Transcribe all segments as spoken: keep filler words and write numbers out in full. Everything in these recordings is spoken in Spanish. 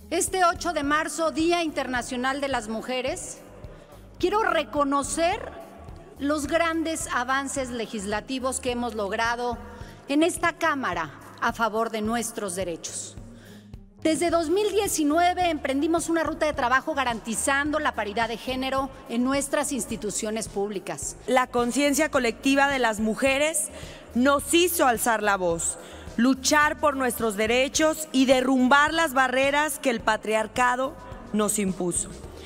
Este ocho de marzo, Día Internacional de las Mujeres, quiero reconocer los grandes avances legislativos que hemos logrado en esta Cámara a favor de nuestros derechos. Desde dos mil diecinueve emprendimos una ruta de trabajo garantizando la paridad de género en nuestras instituciones públicas. La conciencia colectiva de las mujeres nos hizo alzar la voz, luchar por nuestros derechos y derrumbar las barreras que el patriarcado nos impuso.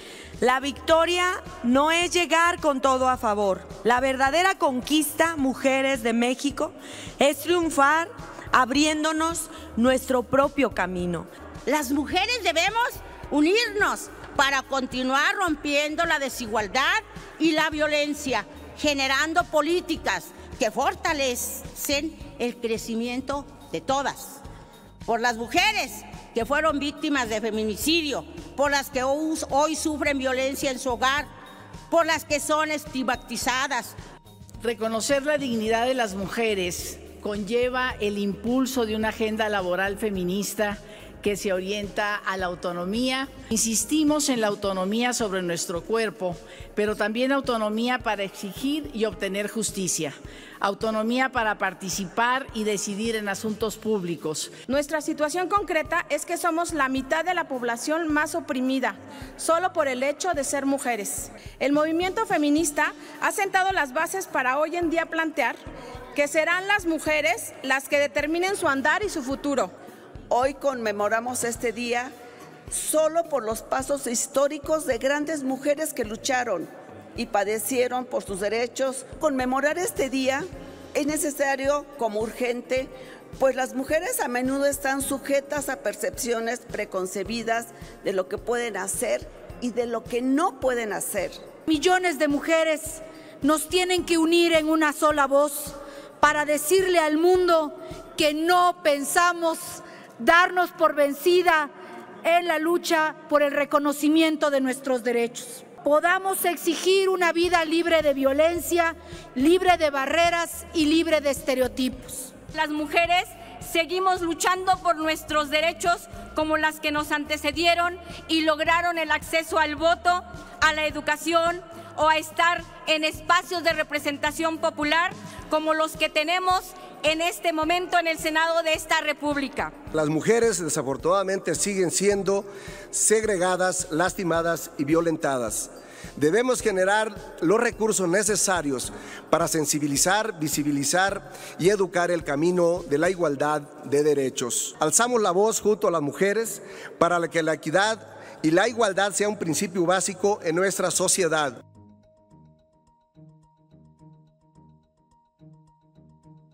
La victoria no es llegar con todo a favor. La verdadera conquista, mujeres de México, es triunfar abriéndonos nuestro propio camino. Las mujeres debemos unirnos para continuar rompiendo la desigualdad y la violencia, generando políticas que fortalecen el crecimiento de todas. Por las mujeres que fueron víctimas de feminicidio, por las que hoy sufren violencia en su hogar, por las que son estigmatizadas. Reconocer la dignidad de las mujeres conlleva el impulso de una agenda laboral feminista que se orienta a la autonomía. Insistimos en la autonomía sobre nuestro cuerpo, pero también autonomía para exigir y obtener justicia, autonomía para participar y decidir en asuntos públicos. Nuestra situación concreta es que somos la mitad de la población más oprimida, solo por el hecho de ser mujeres. El movimiento feminista ha sentado las bases para hoy en día plantear que serán las mujeres las que determinen su andar y su futuro. Hoy conmemoramos este día solo por los pasos históricos de grandes mujeres que lucharon y padecieron por sus derechos. Conmemorar este día es necesario como urgente, pues las mujeres a menudo están sujetas a percepciones preconcebidas de lo que pueden hacer y de lo que no pueden hacer. Millones de mujeres nos tienen que unir en una sola voz para decirle al mundo que no pensamos darnos por vencida en la lucha por el reconocimiento de nuestros derechos. Podamos exigir una vida libre de violencia, libre de barreras y libre de estereotipos. Las mujeres seguimos luchando por nuestros derechos como las que nos antecedieron y lograron el acceso al voto, a la educación o a estar en espacios de representación popular como los que tenemos en este momento en el Senado de esta República. Las mujeres desafortunadamente siguen siendo segregadas, lastimadas y violentadas. Debemos generar los recursos necesarios para sensibilizar, visibilizar y educar el camino de la igualdad de derechos. Alzamos la voz junto a las mujeres para que la equidad y la igualdad sea un principio básico en nuestra sociedad.